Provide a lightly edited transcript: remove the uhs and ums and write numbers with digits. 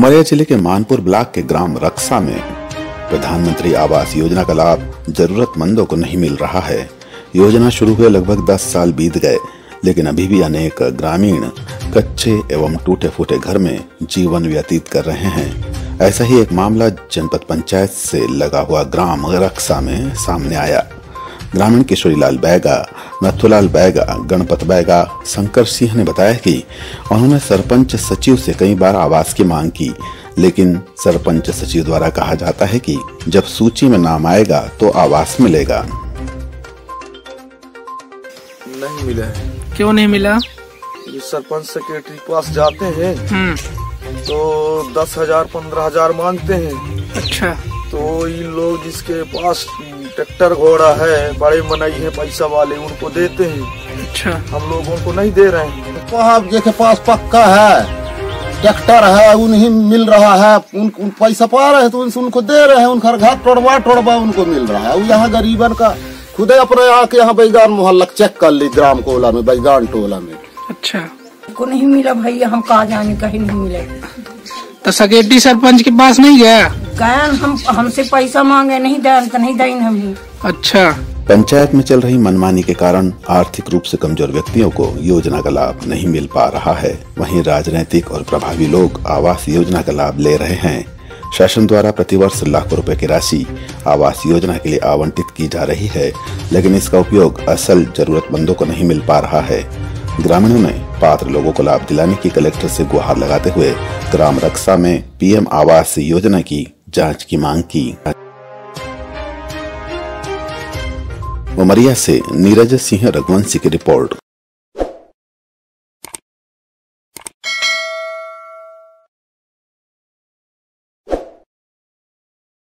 उमरिया जिले के मानपुर ब्लॉक के ग्राम रक्सा में प्रधानमंत्री आवास योजना का लाभ जरूरतमंदों को नहीं मिल रहा है। योजना शुरू हुए लगभग 10 साल बीत गए, लेकिन अभी भी अनेक ग्रामीण कच्चे एवं टूटे फूटे घर में जीवन व्यतीत कर रहे हैं। ऐसा ही एक मामला जनपद पंचायत से लगा हुआ ग्राम रक्सा में सामने आया। ग्रामीण किशोरीलाल बैगा, नथुलाल बैगा, गणपत बैगा, शंकर सिंह ने बताया कि उन्होंने सरपंच सचिव से कई बार आवास की मांग की, लेकिन सरपंच सचिव द्वारा कहा जाता है कि जब सूची में नाम आएगा तो आवास मिलेगा। नहीं मिला है। क्यों नहीं मिला? ये सरपंच सेक्रेटरी के पास जाते हैं तो 10,000 15,000 मांगते हैं। अच्छा। तो इन लोग जिसके पास ट्रैक्टर घोड़ा है, बड़े मनई है पैसा वाले, उनको देते हैं। अच्छा। हम लोगों को नहीं दे रहे हैं। वहाँ जिसके पास पक्का है, ट्रैक्टर है, उन्हें मिल रहा है, उन पैसा पा रहे हैं तो उनको दे रहे हैं। उनका घर टोड़वा उनको मिल रहा है। यहाँ गरीबन का खुदे अपने आके यहाँ बैगान मोहल्ला चेक कर ली, ग्राम कोला में, बैगान टोला में। अच्छा। को नहीं मिला भैया, हम कहा जाने, कहीं नहीं मिले। तो सेक्रेटरी सरपंच के पास नहीं गया? गए, हमसे पैसा मांगे, नहीं दें तो नहीं दें हम ही। अच्छा। पंचायत में चल रही मनमानी के कारण आर्थिक रूप से कमजोर व्यक्तियों को योजना का लाभ नहीं मिल पा रहा है। वहीं राजनीतिक और प्रभावी लोग आवास योजना का लाभ ले रहे हैं। शासन द्वारा प्रतिवर्ष लाखों रुपए की राशि आवास योजना के लिए आवंटित की जा रही है, लेकिन इसका उपयोग असल जरूरतमंदों को नहीं मिल पा रहा है। ग्रामीणों ने पात्र लोगों को लाभ दिलाने की कलेक्टर से गुहार लगाते हुए ग्राम रक्सा में पीएम आवास योजना की जांच की मांग की। उमरिया से नीरज सिंह रघुवंशी की रिपोर्ट।